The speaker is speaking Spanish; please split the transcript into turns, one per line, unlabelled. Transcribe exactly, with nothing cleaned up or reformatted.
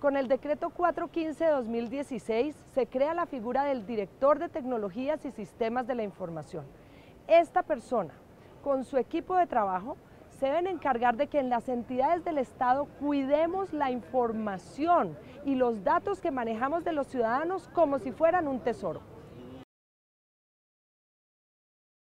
Con el decreto cuatrocientos quince de dos mil dieciséis se crea la figura del director de tecnologías y sistemas de la información. Esta persona, con su equipo de trabajo, se deben encargar de que en las entidades del Estado cuidemos la información y los datos que manejamos de los ciudadanos como si fueran un tesoro.